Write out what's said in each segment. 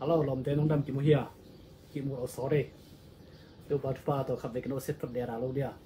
Hello, lom te nong dam ki mu hia. Ki mu o sorry. Tu bat pa to khap de no set per dera lo dia.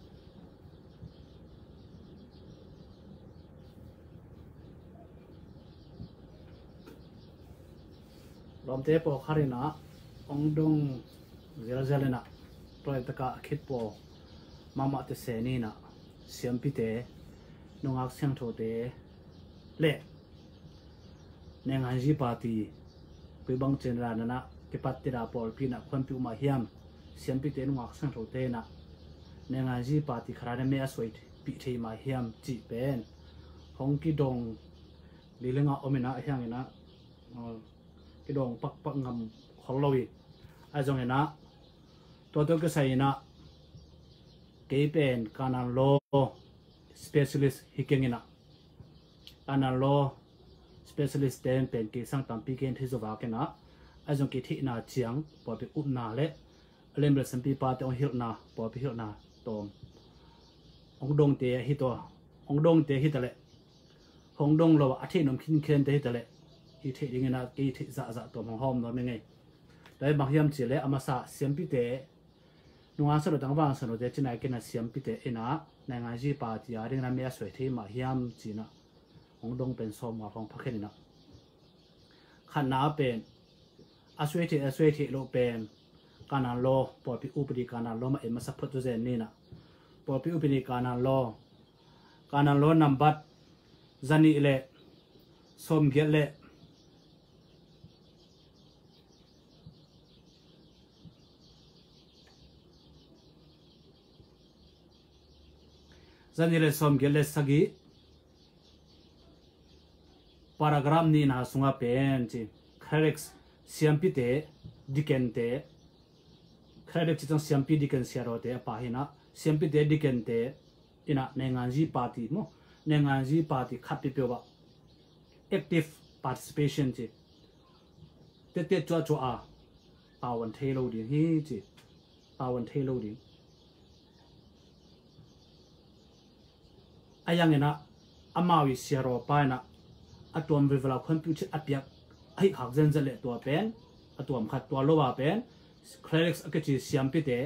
Lom te po kharina ong dong zelena. Toi ta ka khit po mama te se ni na siam pi te nong ak sang tho te le neng han ji party quy bang chen ra na ke pat ti da pol pi na khon pi ma hiam siam pi te nong ak sang tho te na neng han ji party khara na me asoi pi thei ma hiam chi pen hong ki dong li lenga omina hiang ina ki dong pak ngam khol lowi a jong ina to ke sai na ke pen kanan lo specialist hikengina kanan lo specialist ten pen ke sang tam pi ken thizowa ke na a jong ke thi na chiang po pe up na le lem le sam pi pa te ong hil na po pe hil na tom ong dong te hi to ong dong te hi tale hong dong lo a thi nom khin khen te hi tale hi thi ding na ke thi za to mong hom no me ngai dai bang hiam chi le amasa siam pi te nunga sa lo dang wang sa lo de chinai ke na siam pi te ina na nga ji pa ti a ring na me soi thi ma hiam chi na ong dong pen som ma phong phakhen na khan na pen a soi thi lo pen kana lo po pi upri kana lo ma e ma sa phot zo zen ni na po pi upri kana lo number zani le som gel le zanile som gele sagi paragraph ni na sunga pen chi correct siampi te dikente correct chitong siampi diken siaro te pa hina siampi te dikente ina nenganji party mo nenganji party khapi pe ba active participation chi te cho a pawan thelo di hi chi pawan thelo di ayang ena amawi siaro pa na atom vivela computer apyak ai khak zen zale to pen atom khat to lowa pen clerics akachi siampi te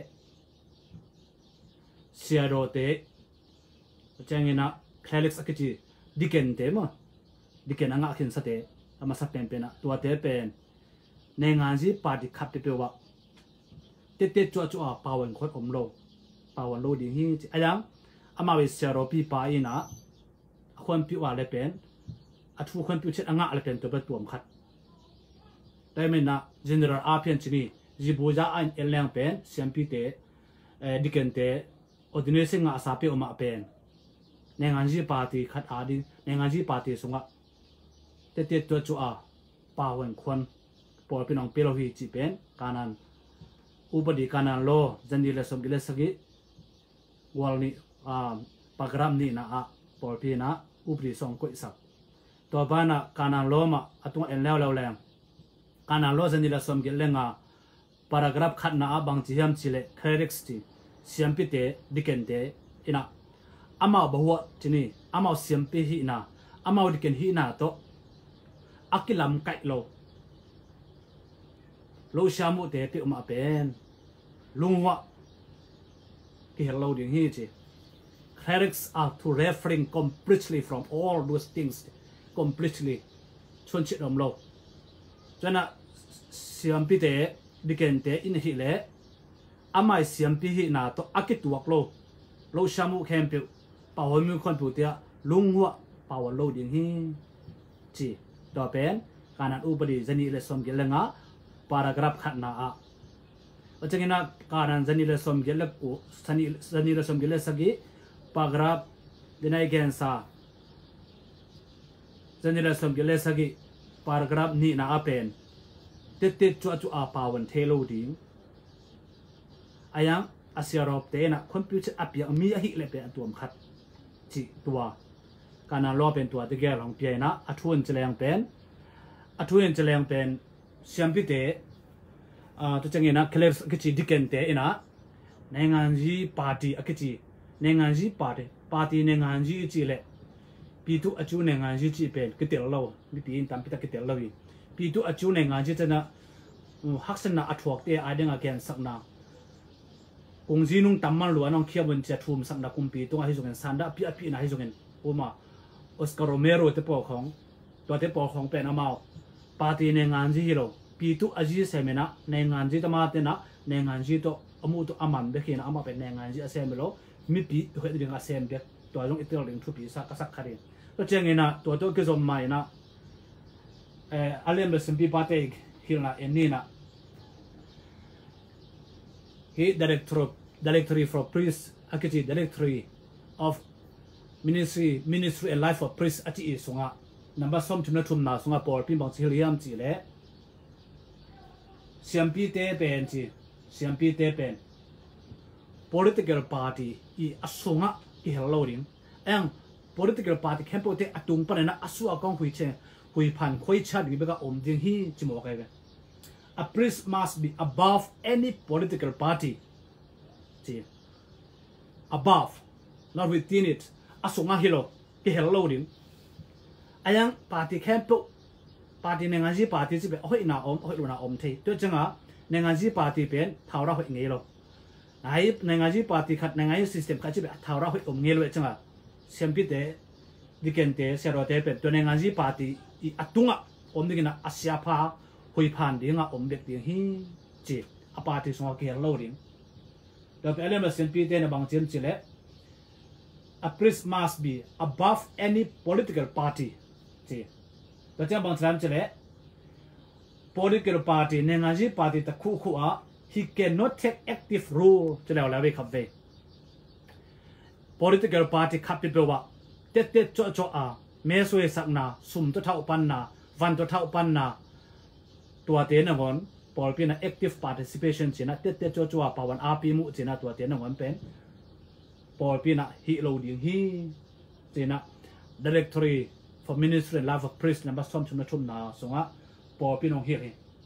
siaro te changena clerics akachi diken te mo diken anga khin sate ama sa pen pen to te pen nenganji party khap te pe wa te cho a pawan khot omlo pawan lo ding hi ayang amawi siaro pi pa ina khon pi wa le pen athu khon pi chet anga le pen to ba tuam khat Damian na general apian chini jibuja an eleng pen siampi te dikente ordination nga asape oma pen nenganji party khat adi nenganji party sunga te to chu a pawen khon por pinong pelo hi chi pen kanan ubadi kanan lo zanile som gile sagi walni program ni na a por pi na upri song ko isak to bana kanan lo ma atung en lew leng kanan lo zanila som gel lenga paragraph khat na abang chi hiam chile correct ti siampi te dikente ina ama bahwa chini ama siampi hi na ama diken hi na to akilam kai lo shamu te pe uma pen lungwa ki hello ding hi chi clerics are to refrain completely from all those things completely chon chit om lo chana siampi te dikente in hi le amai siampi hi na to akituak lo shamu khem pe pawon mu khon pu tia lungwa pawon lo ding hi chi do pen kanan ubadi zani le som gelenga paragraph khat na a achangina kanan zani le som gele ko zani le som gele sagi paragraph dinai gensa zanila som gele sagi paragraph ni na apen te chu a pawan thelo ding ayang asiarop te na computer apya mi a hi le pe atom khat chi tua kana lo pen tua te gel hong pe na athun cheleng pen siampi te to changena clears kichi diken te ina nenganji party akichi nenganji party nenganji chi le pi tu achu nenganji chi pen kitel lo mi pi in tam pi ta kitel lo wi pi tu achu ne nga ji chana haksan na athuak te adeng again sakna kung jinung tamman lu anong khiabun cha thum sakna kumpi tu nga hi jungen sanda pi api na hi jungen uma Oscar Romero te po khong to te po khong pe na mau party ne ngan ji hilo pi tu aji semena ne ngan ji tama te na ne ngan ji to amu to aman be khina ama pe ne ngan ji asembelo mi pi to he ring asem be to jong itel ring thu pi sa ka sak khari to chengena to ke zom mai na alem le simpi party hilna enina he directory for priest akiti directory of ministry and life of priest ati sunga number som chumna thumna sunga por pin bang chiliam chi le siampi te pen political party I asunga I helloring ang political party kempo te atung panena asu akong hui phan khoi chat bi beka om ding hi chimo ka a priest must be above any political party above not within it asunga hilo ki helloring ayang party kempo party nengaji party chi be hoi na om the to changa nengaji party pen thawra hoi ngei lo ai nengaji party khat nengai system kha chi be thawra hoi om ngei lo changa sempi te dikente serote pen to nengaji party I atunga om digina asya pha hoi phan dinga om bek ding hi chi a party songa ki helloring to pe element sempi te na bang chem chile a priest must be above any political party chi to chang bang chlam chile political party nengaji party ta khu a he cannot take active role chile la ve khap ve political party khap pe wa te cho a me soi sakna sum to thau pan na van to thau pan na tua te na gon pol pina active participation china te cho a pawan api mu china tua te na gon pen pol pina hi lo ding hi china directory for ministry and life of priest number som chumna thum na songa pol pinong hi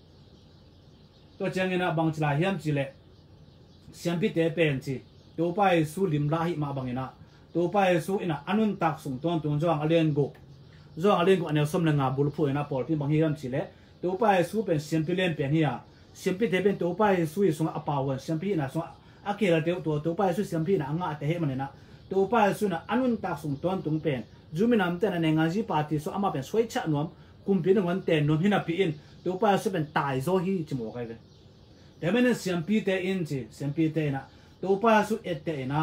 to changena bang chla hiam chile siampi te pen chi to pai su lim la hi ma bangena to pai su ina anun tak sung ton tung jong alen go anel som nga bul phu ina pol pin bang hiam chile to pai su pen siampi len pen hiya siampi te pen to pai su I sung apawan siampi na sung akela te to pai su siampi na nga te he manena to pai su na anun tak sung ton tung pen juminam te na nengaji party so ama pen soi cha nom kumpi na wan ten nom hina pi in to pai su pen tai zo hi chimo kai ve te men siampi te in chi siampi te na to pai su et te na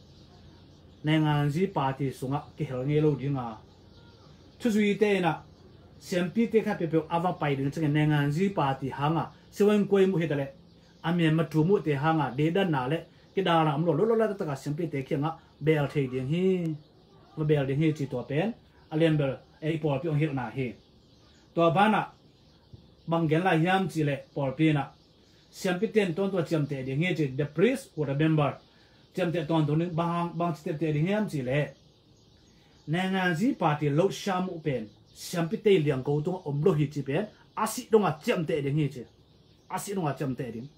nengaji party sunga ki hel nge lo dinga chu zui te na siampi te kha pe pe ava pai ding chang nengaji party hanga sewen koi mu hedale amien ma tu mu te hanga de dan na le ki da na amlo lo la ta ka siampi te khenga bel thei ding hi ma bel ding hi chi to pen alien bel ei por pi ong hil na hi to bana banggen la yam chi le por pi na siampi ten ton to cham te ding hi chi the priest who remember cham te ton ton bang step te ding yam chi le nengaji party lo shamu pen siampi te liang ko to om lo hi chi pen asi donga cham te ding hi chi asi donga cham te ding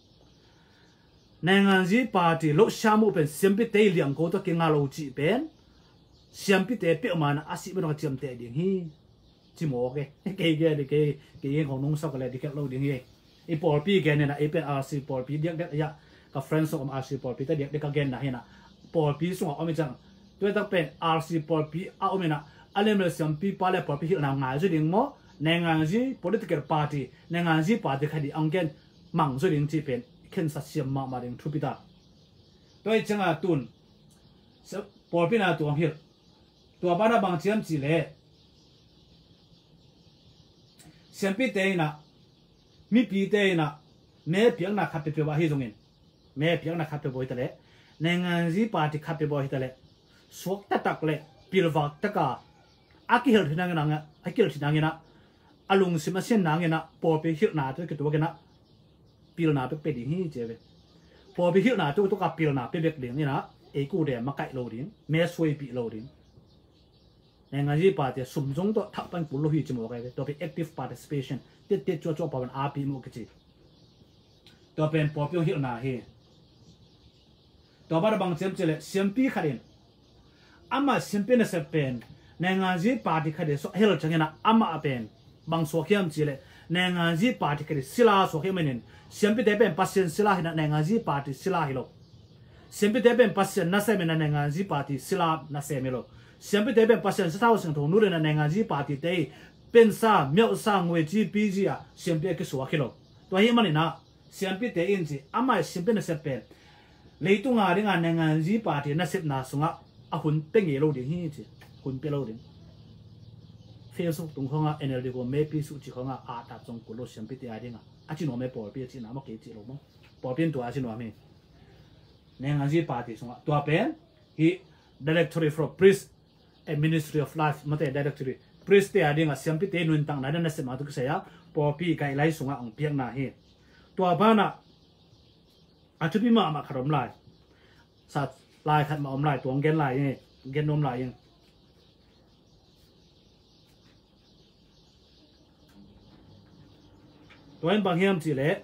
nengaji party lo shamu pen siampi te liang ko to ki nga lo chi pen siampi te pe mana asi donga cham te ding hi chi mo ke ke hong nong sa ka le di ke lo ding hi I por pi gen na I pen RC por pi dik ya ka friends of RC por pi ta dik ka gen na hina por pi sunga omi chang to ta pen RC por pi a omi na alem siam pi pa le por pi na nga ju ding mo nengaji political party nengaji party khadi angken mang ju ding chi pen ken sa siam ma ding thu pi ta to I changa tun por pi na tu ang hil to ba na bang chiam chi le siam pi te na mi pi te na me piang na khape pe wa hi jongin me piang na khape boy tale nengaji party khape boy tale sok ta tak le pilwak ta ka akil thinang na nga akil thinang na alung sima sen na nga por pe hil na to ke to na pil na pe ding hi je ve por pe hil na to ka pil na pe bek ding ni na e ku de ma kai lo ding me soi pi lo ding nengaji party sum jong to thap pan pu lo hi chimo kai to pe active participation te cho pa ban api mu ke chi to pen por pe hil na hi to ba bang chem chele simpi kharin ama simpi na se pen nengaji party khade so hel changena ama apen bang so khiam chi le nenga ji party kri sila so khiam nen siampi te ben pasien sila hina nenga ji party sila hilo siampi te ben pasien na se mena nenga ji party sila na se melo siampi te ben pasien sa thaw sing tho nu le na nenga ji party te pen sa myau sa ngwe ji pi ji a siampi ke so khilo to hi mani na siampi te in ji amai siampi na se pen leitunga ringa nenga ji party na sep na sunga a hun pe nge lo ding hi ji hun pe lo ding Facebook tung khonga NLD ko me pi su chi khonga a ta chong ko lo siampi te a ringa a chi no me por pi chi na ma ke chi lo mo por pin to a chi no me nenga ji party sunga to pen hi directory for priest and ministry of life mate directory priest te a ringa siampi te nun tang na na se ma tu se ya por pi kai lai sunga ong piak na hi to ba na a chu pi ma kharom lai sa lai khat ma om lai tuang gen lai ni gen nom lai yin toin bang hiam chi le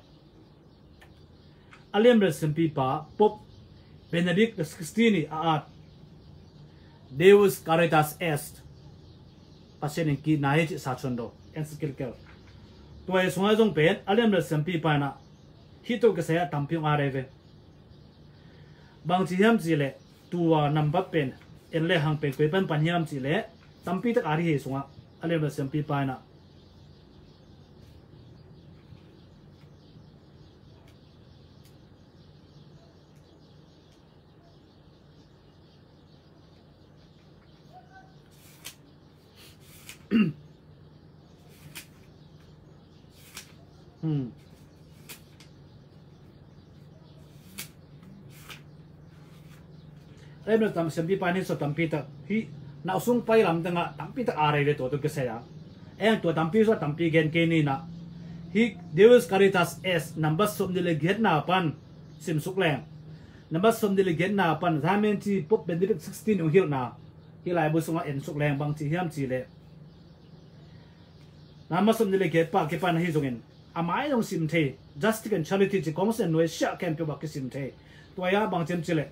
alem re simpi pa pop Benedict XVI a Deus Caritas Est pasien ki na he chi sa chondo en skill kel toy sunga jong pen alem re simpi pa na hito ke saya tampiong areve bang chi hiam chi le tua number pen en le hang pen kwe pen pan hiam chi le tampi tak ari he sunga alem re simpi pa na em nó tầm xem bi pan so tầm pi ta hi nào sung pai lam tanga tầm pi ta are le to ke saya em to tầm pi so tầm pi gen ke ni na hi Deus Caritas Est number som de le get na pan sim suk leng number som de le get na pan Damian chi pop Benedict 16 ong hil na hi lai bu sunga en suk leng bang chi hiam chi le number som de le get pa ke pan hi zongin amai dong sim the justice and charity chi kong sen noi sha kem pe ba ke sim the to ya bang chem chi le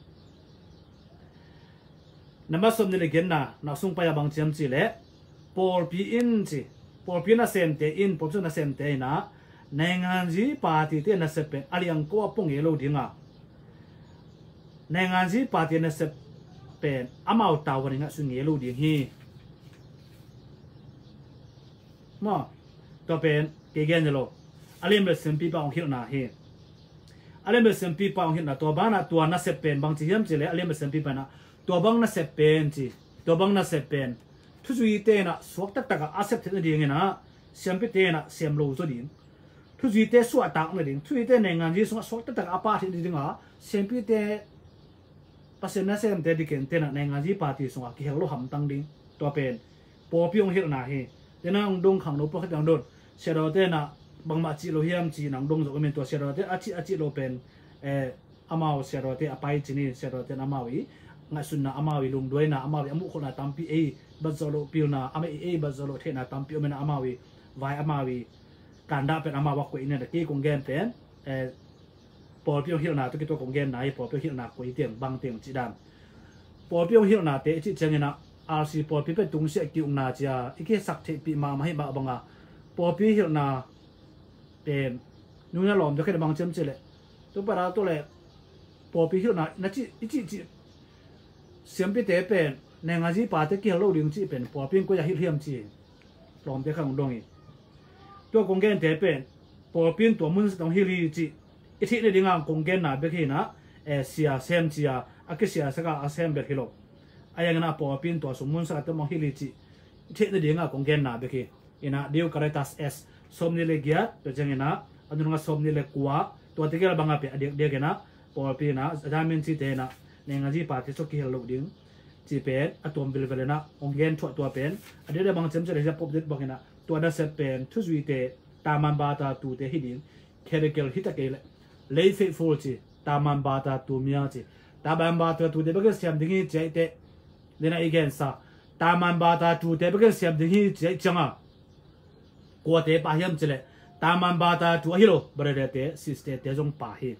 number som de le get na sung pa ya bang chem chi le por pi in chi por pi na sem te in por na sem te na nengan ji party te na sepe aliang ko pong elo dinga nengan ji party na sepe amau tawari nga su ngelo ding hi ma to pen ke gen lo alim le sem pi pa ong hil na hi alim le sem pi pa ong hil na to ba na to na sepen bang chi hiam chi le alim le sem pi pa na to bang na sepen chi to bang na sepen thu zui te na suak tak tak a sep the ding na siam pi te na siam lo zo ding thu zui te suwa tak na ding thu te ne ngan ji suak tak tak a pa thi ding a siam pi te pasen na sem te diken te na ne ngan ji pa ti suwa ki helo ham tang ding to pen po pi ong hil na hi te na ong dong khang no po khat dang don se ro te na bang ma chi lo hiam chi nang dong zo men to se ro te a chi lo pen amao se ro te apai chi ni se ro te na mawi nga sun na amawi lung doi na amawi amu khona tampi e bazolo pil na ama e bazolo the na tampi omena amawi vai amawi kanda pen amawa ko ina da ki kong gen pen por pio hil na to ki to kong gen nai por pio hil na ko i tiang bang tiang chi dan por pio hil na te chi changena rc por pi pe tung se ki ung na cha ike sak the pi ma mai ba banga por pi hil na pen nu na lom to ke bang chem chele to para to le por pi hil na chi chi siam pi te pen nenga ji pa te ki lo ring chi pen por pin ko ya hil hiam chi lom te khang dong i to kong gen te pen por pin to mun tong hil hi chi i thi ne dinga kong gen na be khi na sia sem chi a ke sia sa ka a sem be khilo aya na por pin to sum mun sa te mo hil hi chi i thi ne dinga kong gen na be khi ina Deus Caritas Est som ni le gia to jengena anunga som ni le kwa to te ke banga pe adek de gena por pin na Damian chi te na nenga ji pa te so ki helo ding chi pen atom bil velena ongen thwa to pen ade bang chem chere pop det bangena to da se pen thu zui te taman ba ta tu te hidin kherikel hitakele lei faithful chi taman ba ta tu mia chi taman ba ta tu de bag siam dingi chai te dena again sa taman ba ta tu te bag siam dingi chai changa ko te pa hiam chele taman ba ta tu hilo brede te sister te jong pa hi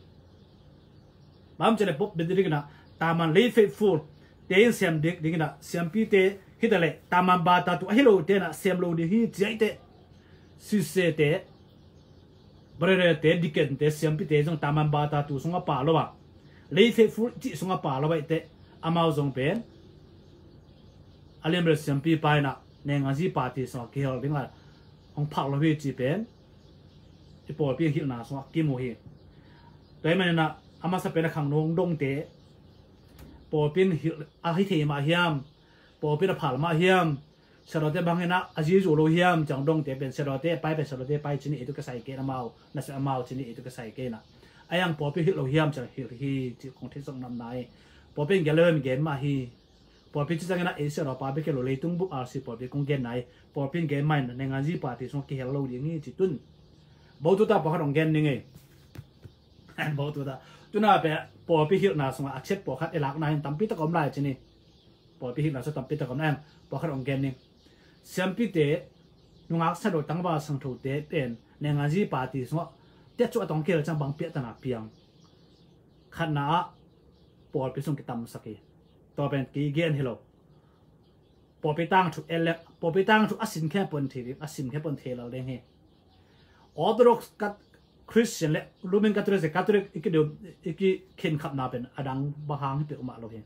bam chele pop bidirik na taman lei faithful te siam dik ding na siam pi te hitale taman ba ta tu hilo te na siam lo di hi chai te si se te brere te diken te siam pi te jong taman ba ta tu sunga pa lo wa lei fe fu chi sunga pa lo wa te amao jong pen alem re siam pi pai na ne nga ji pa ti so ki hol ding la ong phak lo wi chi pen ti por pi hi na so ki mo hi toy man na ama sa pen khang nong dong te por pin hi a hi the ma hiam por pin a phal ma hiam salote bangena aji zu lo hiam chang dong te pen salote pai chini etu ka sai ke na mau na sa mau chini etu ka sai ke na ayang por pi hi lo hiam chang hi chi kong the song nam nai por pin gelem gen ma hi por pi chi chang na e se ro pa be ke lo le tung bu ar si por pi kong gen nai por pin gen mai na nga ji pa ti song ki hello ding ni chi tun bo tu ta pa ha dong gen ni nge bo tu ta tu na be por pi hi na song accept por khat elak na hin tam pi ta kom lai chini por pi hi na so tam pi ta kom na por khat dong gen ni siam pi te nungak sa do tang ba sang thu te pen ne nga ji pa ti so te chu atong ke chang bang pia ta na piang khana por pi sung ki tam saki to pen ki gen hello por pi tang thu ele por pi tang thu asin khe pon thi asin khe pon the la le he orthodox kat christian le lumen catholic iki khen khap na pen adang ba hang pe ma lo he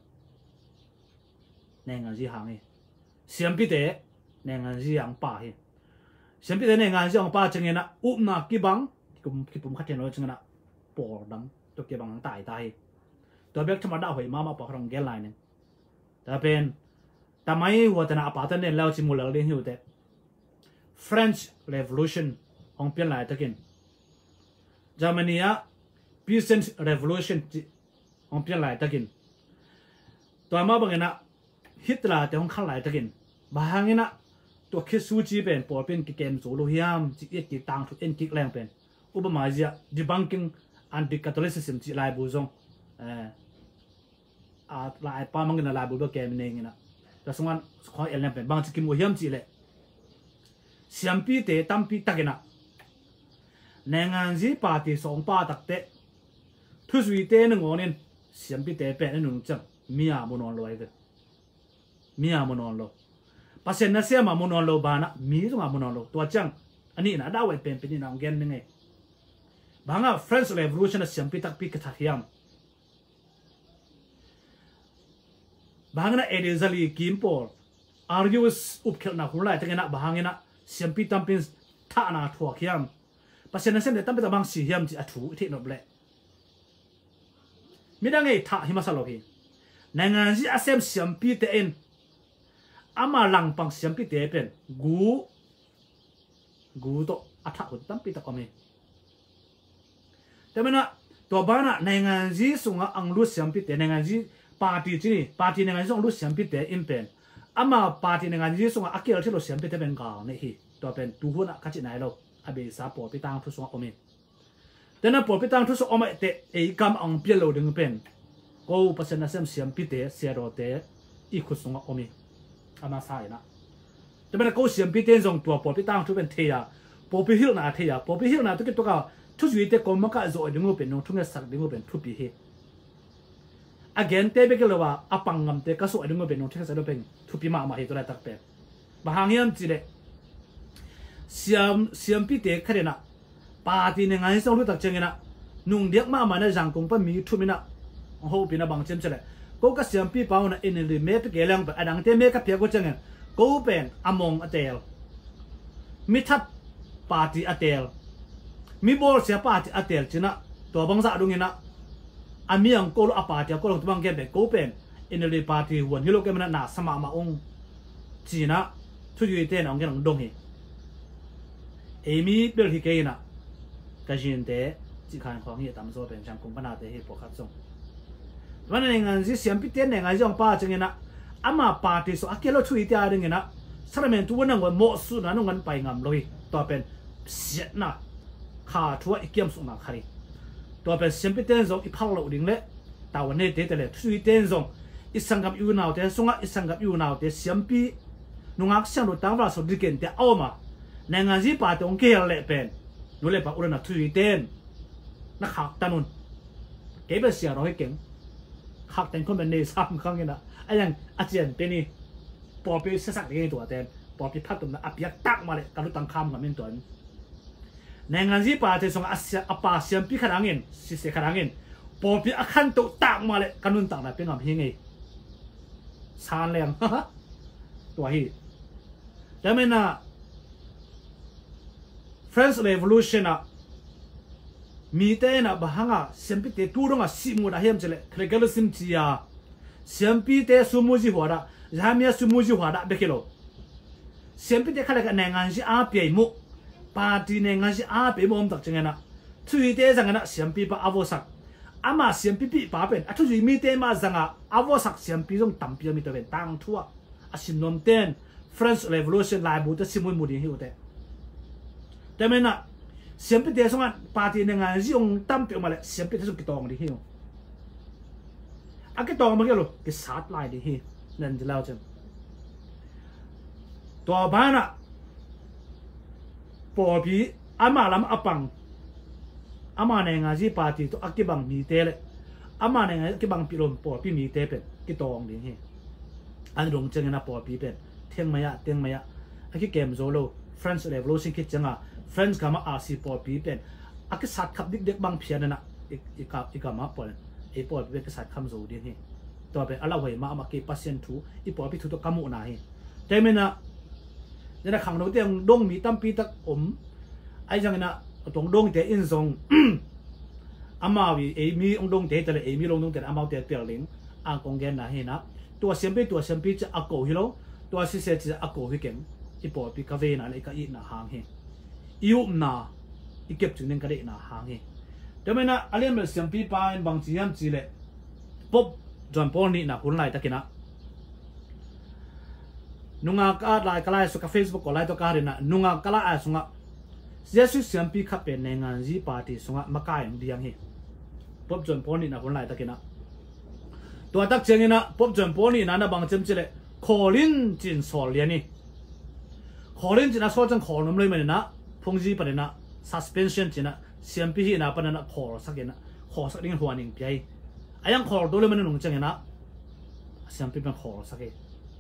ne nga ji hang he siam pi te nengan jiang pa hi sempi de nengan jiang pa chengena upna ki bang kipum khaten lo chengena por dang to ke bang tai tai to bek thama da hoi mama pa rong gel line ta pen tamai watana apa ta ne lao chi mulal de hiu te French Revolution ong pian lai takin Germany a Peasant Revolution ong pian lai takin to ma bangena Hitler te ong khal lai takin bahanginaตัวคิดสู้จีเป็นปอเป็นกิเกมโซโลฮิมจีเอ็ดกิตังทุเอ็นกิแรงเป็นอุปมาเจียดิบังกิ้งอันติคาทอลิซิมจีลายบูซงลายป้ามังกันลายบูแบบเกมเองนะแต่สมมติขอเอลเลนเป็นบางจีกิมโอฮิมจีเลยเสียมปีเตตั้มปีตักนะในงานจีปาร์ตี้สองป้าตักเตะทุสวีเตนึงโอเนนเสียมปีเตเป็นหนึ่งจังมีอามุนอนลอยกันมีอามุนอนลอยปัจเจกนักเสียมามุนอนโลบานะมีตรงมุนอนโลตัวจังอันนี้นะดาวเวเป็นเป็นนี่น้องเกนนี่ไงบางอ่ะ French Revolution เสียงปีตักปีกระทักยามบางอ่ะเอเดซาลีกิมปอลอาร์ยูสอุปเขตนักหุ่นไล่ตั้งนะบางอ่ะเสียงปีตั้มเป็นท่านาถั่วขยามปัจเจกนักเสียงเด็ดตั้มเป็นตะบางสียามจีอัฐุที่นบเล่ไม่ได้ไงท่าหิมะสโลกีในงานที่อาเซียนเสียงปีเตเอ็นอามาลังปังเสียมปีเตเป็นกูโตอัฐหุ่นตั้มปีตะกอมีแต่เมื่อตัวบ้านน่ะในงานจีส่งอังลุเสียมปีเตในงานจีปาร์ตี้จีปาร์ตี้ในงานส่งลุเสียมปีเตอินเป็นอามาปาร์ตี้ในงานจีส่งอักเกลที่ลุเสียมปีเตเป็นกาวนี่ฮีตัวเป็นตัวหุ่นอ่ะขัดจีไหนเราอาเบสาปอปีตังทุสงอมีแต่นั่นปอปีตังทุสงอมีเตไอ้กำอังเปียโลดึงเป็นกูภาษาเสียมปีเตเสียโรเตอีคุสงอมีอามาใส่นะแต่เป็นกูเสียมปีเต้นส่งตัวปอปีตั้งทุเป็นเทียปอปีหิวนาเทียปอปีหิวนาตุกิตัวก็ทุกสิ่งที่กูมันก็จะดึงมาเป็นน้องทุกอย่างสักดึงมาเป็นทุกปีเฮอเกนเต้เบกเลยว่าอปังงำเต้ก็ส่งดึงมาเป็นน้องทุกอย่างสักเป็นทุกปีมาเหตุอะไรตักเป็นบางอย่างจีเลยเสียมปีเต้แค่นั้นปาร์ตี้ในงานส่งรู้ตักเจงนะนุ่งเด็กมาในจังกงเป็นมีทุกปีนะโอ้โหปีน่ะบางเจมจีเลยกูก็เสียมปีเปล่านะอินเลยเมตเกลังไปอันนั้นเต้เมกับเพียกูจังเงินกูเป็นอมงอเตลมิทัดปาร์ตี้อเตลมีบอลเสียปาร์ตี้อเตลจีน่ะตัวบางสัตว์ตรงนี้นะอามีอังกูรู้อปาร์ตี้กูรู้ตัวบางเกมเป็นกูเป็นอินเลยปาร์ตี้หัวฮิโลเกมันน่ะสมามาองจีน่ะทุกอย่างเต้นองเกนองดงเฮเอมี่เบลฮิเกย์น่ะกระชินเต้จีคันของเฮียตามโซ่เป็นช่างคงปนาเตะเฮปคัดส่งวันนี้งานที่เสียมพิเศษเนี่ยงานที่องป้าจังเงินนะอามาปาร์ตี้สุอาเกล้ช่วยที่อะไรเงี้ยนะสมัยนั้นตัวนั่งวันโมสุนะนั่งวันไปงามเลยตัวเป็นเสียนะขาทัวอีกเกี่ยมสุนัขเลยตัวเป็นเสียมพิเศษส่งอีพังเราดิ่งเลยแต่วันนี้เด็ดเลยช่วยเต้นส่งอีสังกับยูนาวเต้ส่งอีสังกับยูนาวเต้เสียมปีนุ่งอักเสียงดูตั้งว่าสุดดิเกนเต้เอามาในงานที่ปาร์ตี้องเกล้เลยเป็นนู่นเลยปะอุรนักช่วยเต้นนักขับตานุนเก็บเสียงเราให้เก่งขับแต่งคนเป็นเนซ้ำครั้งนี้นะไอ้ยังอาเจียนเป็นนี่ปอปีสักเรื่องตัวเต็มปอปีพัดตัวนั้นอภิยักตักมาเลยการรู้ตังคำกับเมนตัวนั้นในงานที่ป่าที่ส่งอาป่าเสียมปีขนาดเงินสิเสขนาดเงินปอปีอาคันตุตากมาเลยกันนุ่นตากได้เป็นงามเฮงไงสารแรงตัวฮีแต่ไม่น่ะ French Revolution อ่ะมีแต่น่ะบ้างอ่ะเสียมปีเตตู้รงอ่ะสิมูดาเฮียมเจเลยเคลเกลซิมจีอ่ะเสียมปีเตสุมูจิหัวดะยามีสุมูจิหัวดะเบกิโลเสียมปีเตเขาเรียกในงานที่อาเปียมุปาร์ตี้ในงานที่อาเปียมุอมตักจังไงนะทุยเตจังไงนะเสียมปีปะอาวสักอามาเสียมปีปีปาเป็นทุยมีเตมาจังอ่ะอาวสักเสียมปีตรงตั้มปีมีตัวเป็นตั้งทั่วอาสินนมเต้น French Revolution ลายบุตรสิมุนมุดีหิวแต่ไม่น่ะเสียมปีเตส่งอ่ะปาร์ตี้ในงานที่องตั้มปีมาเลยเสียมปีที่ส่งกิตองดีหิวอากิตองมันก็รู้กิสัตลายดีหิวนั่นจะเล่าจังตัวบ้านอ่ะปอบีอามาลำอปังอามาในงานที่ปาร์ตี้ตัวอากิบังมีเตเลยอามาในงานอากิบังปีลมปอบีมีเตเป็นกิตองดีหิอันนี้ลงจังนะปอบีเป็นเทียงมายะอากิเกมโซโล่ French Revolution คิดจังอ่ะ French ก็มาอาซีปอบีเป็นอากิสัตขับเด็กบางเพียนน่ะอีกมาปอนไอปอบีเป็นกิสัตคำโซดีหิตัวเป็นอะไรมาอามาเก็บพัสยันทูอีปอบีทุกตัวกำมุนาหิแต่ไม่นะเนี่ยนะขังเราเตียงดงมีตั้มปีตักไอ้จังนะตรงดงเตอินซงอามาวีเอมีองดงเตแต่ละเอมีลงดงแต่อามาเตเปียลิงอากงเกนนะเห็นนะตัวเสียมปีจะอากูฮิโลตัวสิเซจะอากูฮิเก่งอีปอปีกาเวนะเลยก็อีน่าหางเฮอีอุมนาอีเก็บจุดนึงก็ได้น่าหางเฮแต่ไม่นะอะไรมันเสียมปีไปบางทียามจีเล่ปุ๊บจวนปอนี่นะคุณไล่ตะกินะนุ่งก็ไลค์ก็ไลค์สุข Facebook ก็ไลค์ตัวการนะนุ่งก็ไลค์สุงะเจ้าสุดเสียมปีขับเป็นในงานจีปาร์ตี้สุงะมาไกลอย่างเดียงเฮปุ๊บจวนปอนี่นะคุณไล่ตะกินะตัวตักเจงนะปุ๊บจวนปอนี่นะบางจำจีเล่ขอลินจินสอลเลียนี่ขอลินจินนะสอจังขอนุ่มเลยมันนะพงจีปนนะ suspension จินะเสียมปีนะปนนะขอสักนะขอสักดิ้งหัวนิ่งไปไอ้ยังขอตัวเลยมันนุ่งจังนะเสียมปีเป็นขอสัก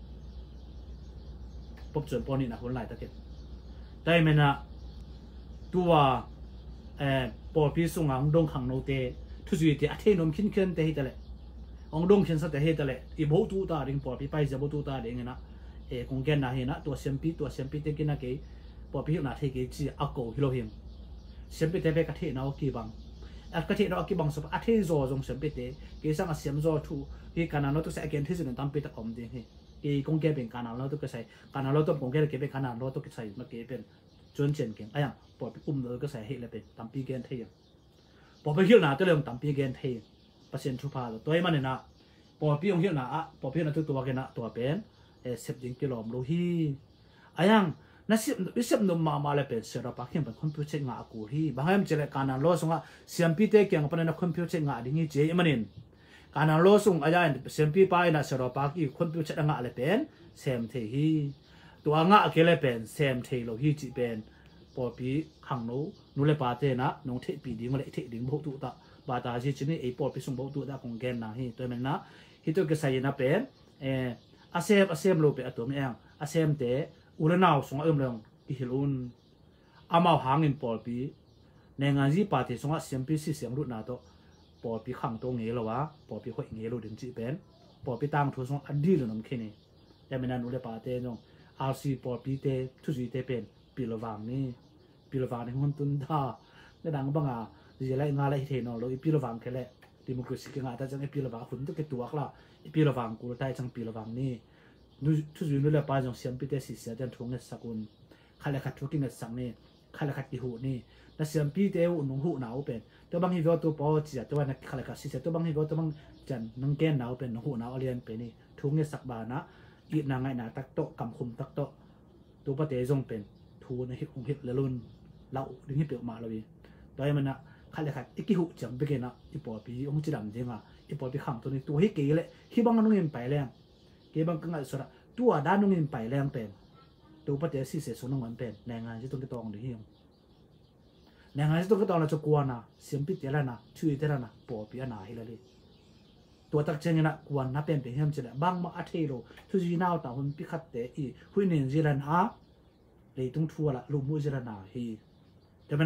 ปุ๊บจนปอนี่นะคนไล่ตะเกียบได้ไหมนะตัวปอพี่ส่งองดงขังโนเตทุจริตอาเทนมขินเขินเตะให้ตะเล่องดงเขียนสัตย์เตะให้ตะเล่อีโบตูตาดิ่งปอพี่ไปจะโบตูตาดิ่งนะคงแกนนะเห็นนะตัวเสียมปีเตกินนะเกย์ปอพี่น่าเทกิจีอากูฮิโลหิมเสียมปีเตไปกระเทนะโอเคบังกระเทนะโอเคบังสุดอาเทโซจงเสียมปีเตเกย์สังอาเสียมโซทูที่การนั้นเราต้องใช้เกณฑ์ที่สุดในตั้มปีตะอมดิ่งคงแกเป็นการเราต้องใช้การเราต้องคงแกเป็นการเราต้องใช้มาเกเป็นจนเจนเก่งไอ้ยังปอดเราก็ใส่เหตุเลยเป็นตั้มปีเกนเทียงปอดไปเที่ยวหนาตัวเรื่องตั้มปีเกนเทียงเปอร์เซ็นต์ชุพาตัวไอ้มันเนี่ยนะปอดพี่องเที่ยวหนาปอดพี่นั่นตัวกันนะตัวเป็นเสพยิงกิโลมโลหีไอ้ยังนั่นเสพนมมาเลยเป็นเสร็จแล้วปากเขียนเป็นคอมพิวเตอร์งากูฮีบางอย่างเจริญการนั้นเราส่งว่าเสียงพี่เตะเกี่ยงกับนั่นคอมพิวเตอร์งาดิ่งเจี๊ยมันเองการนั้นเราส่งอาจารย์เสียงพี่ไปนะเสร็จแล้วปากอีคอมพิวเตอร์งาเลยเป็นเซมเทฮีตัวงาเกลเป็นเซมเทโลฮีจีเป็นปอปีขังนูเลปาเตนะน้องเทปีดิ้งมาเลยเทดิ้งบุตุตาบาตาจีจีนี่ไอปอปีส่งบุตุตาคงแกนนะฮีตัวมันนะฮีตัวก็ใส่นะเป็นอาเซมโลเปอตัวมันเองอาเซมเตอุลนาวส่งเรื่องอิฮิลุนอามาหางอินปอปีในงานจีปาเตส่งเสียงปีเสียงรุ่นนาโตปอปีขังตัวเงี้ยหรอวะปอปีค่อยเงี้ยรุ่นจีเป็นปอปีตั้งทุกส่งอดีตน้ำแค่นี้แต่ไม่นานอุลปาเตน้องอาซีปอปีเตทุจีเตเป็นปีละวังนี่คนตุนท่าแล้วดังบังจะไล่งานไล่เทนอเราปีละวังแค่แหละดิโมคราซีก็งานแต่จังปีละวังคุณต้องเก็บตัวกละปีละวังกูได้จังปีละวังนี่ทุจีนู่นแหละป้าจังเสียงปีเตสิเสียเดินทงเงินสกุลใครละขัดทุกินเงินสังนี่ใครละขัดที่หูนี่แล้วเสียงปีเตอุนงหูหนาวเป็นตัวบางทีตัวปอจีตัวนั้นใครละขัดสิเสียตัวบางทีตัวบางจันนังแกนหนาวเป็นหูหนาวเรียนเป็นนี่ทุงเงินสักบานะอีนางไงนาตักโตกำคุมตักโตตัวปะเตจงเป็นทูในหิคงหิเลลุนเราดึงให้เปลี่ยนมาเราอีตัวมันนะใครเลยขัดอีกหิจังไปกันนะอีปอปีองค์จีดำจริงอ่ะอีปอปีขังตัวนี้ตัวให้เกย์เลยที่บางนุ่งเงินไปแรงเกย์บางก็ไงสุดตัวด้านนุ่งเงินไปแรงเป็นตัวปะเตสิเสียส่วนนุ่งเงินเป็นแรงงานที่ต้องกระตองดีหิงแรงงานที่ต้องกระตองเราจะกลัวนะเสียงปิดเยอะนะช่วยเท่านะปอปีอันไหนเลยตัวตักเจงนะกวนนับเป็นเฮียมเจริญบางมาอัฐิโรทุจีน่าต่างคนพิคัดเตอีหุยเนินจีรันอาเลยต้องทัวละลูกมูจีรันอาฮีแต่เป็นนะ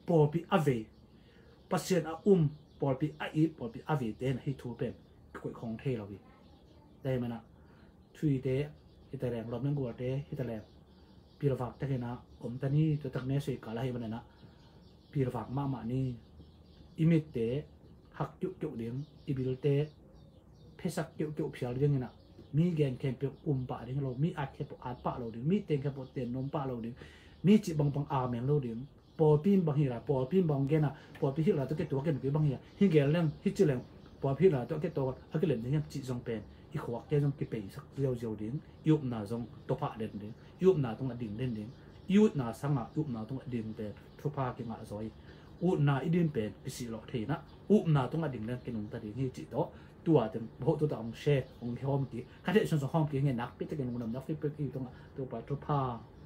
ปอปีอเวปัสเซียนปอปีอีปอปีอเวเตนให้ทูเป็นกวยของเทเราวิได้ไหมนะทุยเตฮิตาแรงรอบนึงกูเตฮิตาแรงปีระฝากตะเกนะตอนนี้ตัวตักเนสกาลาให้มันนะปีระฝากมานี่อิมิเตหักจุกเดียงอิบิลเตเพศักจุกเพียวเดียงนะมีแกนแคนเปียปะเดียงเรามีอาแค่อาปะเราเดียงมีเต็งแค่เต็งนมปะเราเดียงมีจิบังอาเมงเราเดียงปอปีนบางฮีระปอปีนบางแกนะปอปีฮีระตัวแกตัวแกนกี่บางฮีฮิเกลเรื่องฮิจิเลงปอพีระตัวแกตัวฮักเกลนเนี่ยจิจงเป็นอีขวักแกจงกิเปย์สักเดียวเดียงยุบหนาจงตัวพะเด่นเดียงยุบหนาตรงดิ่งเด่นเดียงยุบหนาสังอ่ะยุบหนาตรงดิ่งเป็นทุพาเก่งอ่ะซอยอุนาอีดินเป็นพิสิโลเทนะอุนาตรงดิ่งเล่นกินนุ่งตาดิ่งฮิจิโตตัวเต็มโหตัวองเช่องห้อมกี่ข้าเด็กชนสองห้อมกี่เงี้ยนักพิจารณาหนุ่มนักฟิปปี้ตรงตัวไปทุพา